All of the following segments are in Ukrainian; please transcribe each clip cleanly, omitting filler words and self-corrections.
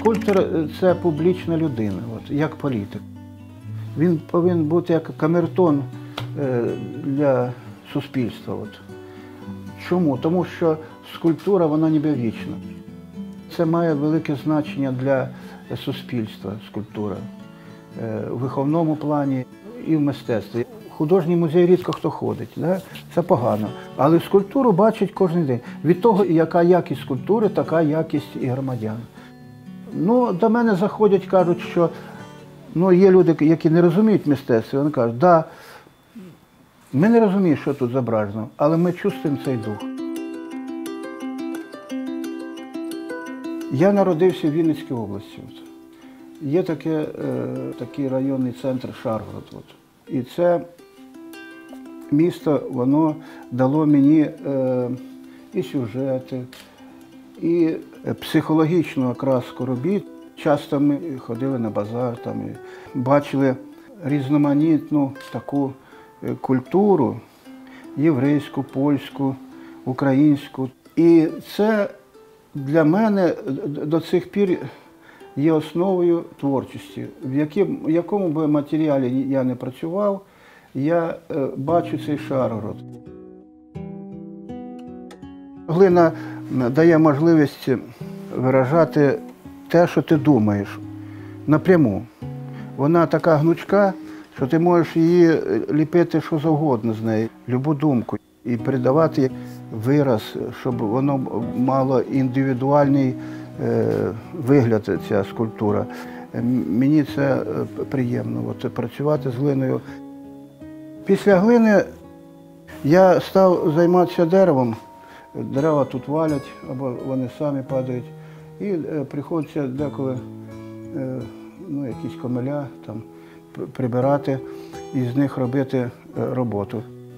Скульптор – це публічна людина, як політик. Він повинен бути як камертон для суспільства. Чому? Тому що скульптура, вона ніби вічна. Це має велике значення для суспільства, скульптура, в виховному плані і в мистецтві. В художній музей рідко хто ходить, да? Це погано. Але скульптуру бачить кожен день. Від того, яка якість скульптури, така якість і громадян. Ну, до мене заходять, кажуть, що є люди, які не розуміють мистецтво. Вони кажуть, да, ми не розуміємо, що тут зображено, але ми чувствуємо цей дух. Я народився в Вінницькій області. Є такий районний центр Шаргород. І це місто, воно дало мені і сюжети, і психологічну окраску робіт. Часто ми ходили на базар, і бачили різноманітну таку культуру, єврейську, польську, українську. І це для мене до цих пір є основою творчості. В якому би матеріалі я не працював, я бачу цей Шаргород. Глина дає можливість виражати те, що ти думаєш, напряму. Вона така гнучка, що ти можеш її ліпити що завгодно з неї, любу думку, і передавати вираз, щоб воно мало індивідуальний вигляд, ця скульптура. Мені це приємно, працювати з глиною. Після глини я став займатися деревом. Дерева тут валять, або вони самі падають. І приходиться деколи якісь комеля прибирати і з них робити роботу.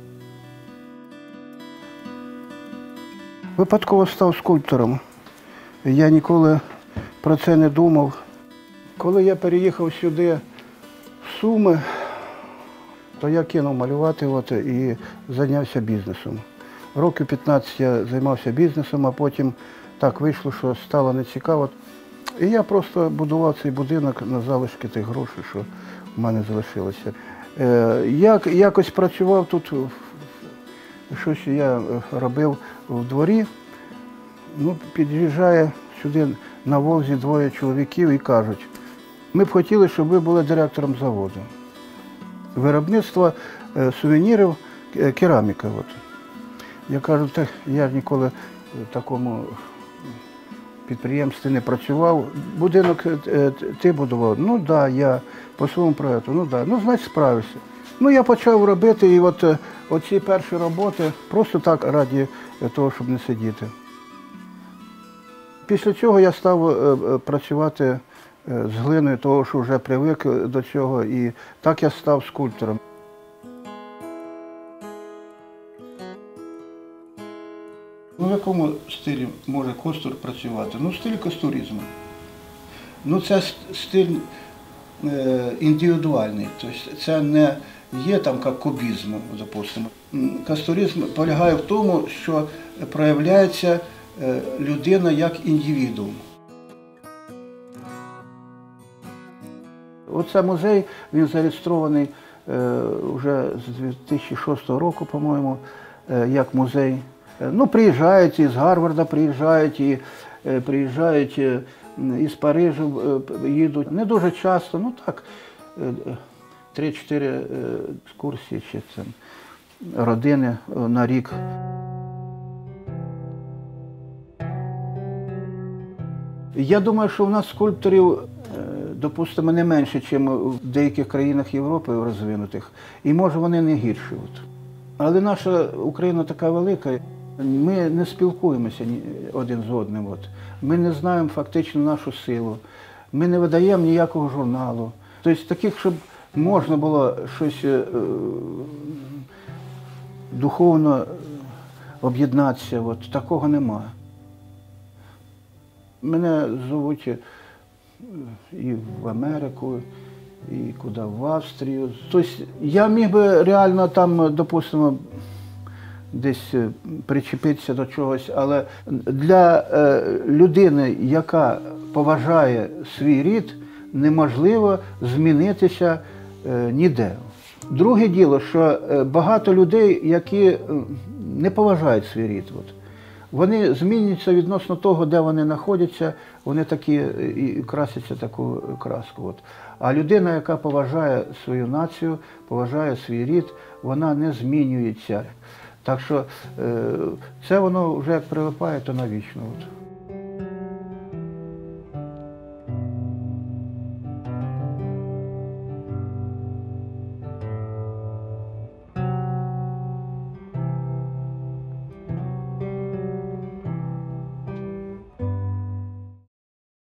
Випадково став скульптором. Я ніколи про це не думав. Коли я переїхав сюди, в Суми, то я кинув малювати і зайнявся бізнесом. Років 15 я займався бізнесом, а потім так вийшло, що стало нецікаво. І я просто будував цей будинок на залишки тих грошей, що в мене залишилося. Якось працював тут, щось я робив в дворі. Під'їжджає сюди на Волзі двоє чоловіків і кажуть, ми б хотіли, щоб ви були директором заводу. Виробництво сувенірів, кераміка. Я кажу, я ж ніколи в такому підприємстві не працював. Будинок ти будував? Ну так, я по своєму проєкту, значить справився. Я почав робити, і оці перші роботи просто так раді того, щоб не сидіти. Після цього я став працювати з глиною, того, що вже привик до цього, і так я став скульптором. В якому стилі може Костур працювати? В стилі костуризму. Це стиль індивідуальний, тобто це не є як кубізм, допустимо. Костуризм полягає в тому, що проявляється людина як індивідуум. Оце музей, він зареєстрований вже з 2006 року, по-моєму, як музей. Приїжджають із Гарварда, приїжджають із Парижу, їдуть. Не дуже часто, 3-4 екскурсії чи родини на рік. Я думаю, що в нас скульпторів, допустимо, не менше, ніж в деяких країнах Європи розвинутих. І може вони не гірші. Але наша Україна така велика. Ми не спілкуємося один з одним. Ми не знаємо фактично нашу силу. Ми не видаємо ніякого журналу. Тобто таких, щоб можна було щось духовно об'єднатися, такого нема. Мене звуть і в Америку, і куди в Австрію. Тобто я міг би реально там, допустимо, десь причепитися до чогось, але для людини, яка поважає свій рід, неможливо змінитися ніде. Друге діло, що багато людей, які не поважають свій рід, вони змінюються відносно того, де вони знаходяться, вони такі і красяться таку краску. А людина, яка поважає свою націю, поважає свій рід, вона не змінюється. Так що це воно вже як прилипає, то навічно.